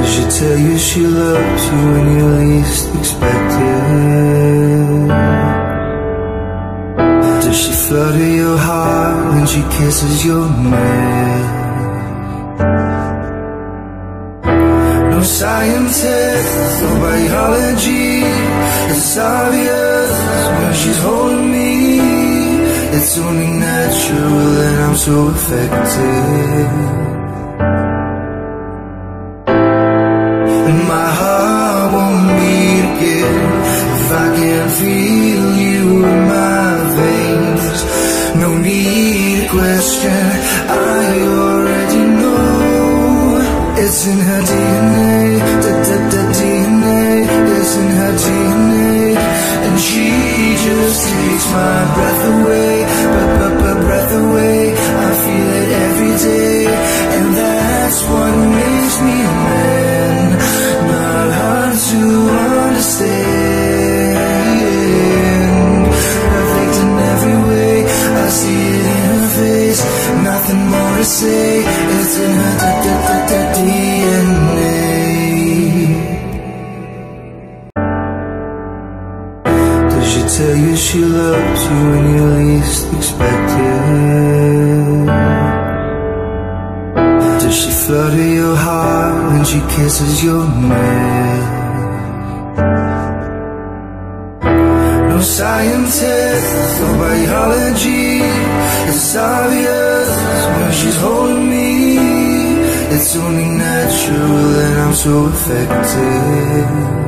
she tell you she loves you when you least expect it? Does she flutter your heart when she kisses your neck? No scientist, no biology, it's obvious when she's holding me. It's only natural that I'm so affected. My heart won't beat again if I can't feel you in my veins. No need to question, I already know. It's in her DNA, DNA. It's in her DNA, and she just takes my breath away, breath away. I feel it every day, and that's what makes me a man. Not hard to understand. Perfect in every way, I see it in her face. Nothing more to say, it's in her DNA. Does she tell you she loves you when you least expect it? Does she flutter your heart when she kisses your neck? No scientist, no biology, it's obvious when she's holding me. It's only natural that I'm so affected.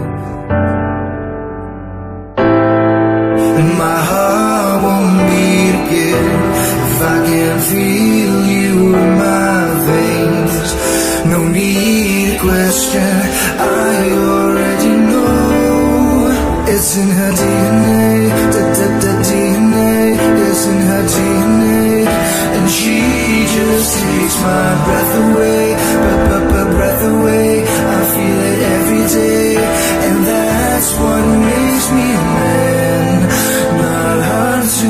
And my heart won't beat again if I can't feel you in my veins. No need to question, I already know. It's in her DNA, DNA. It's in her DNA, and she just takes my breath away, breath away. I feel it every day, and that's what makes me a man. Not hard to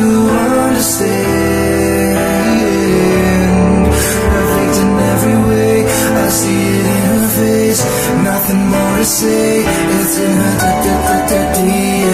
understand. Perfect in every way, I see it in her face. Nothing more to say, it's in her DNA.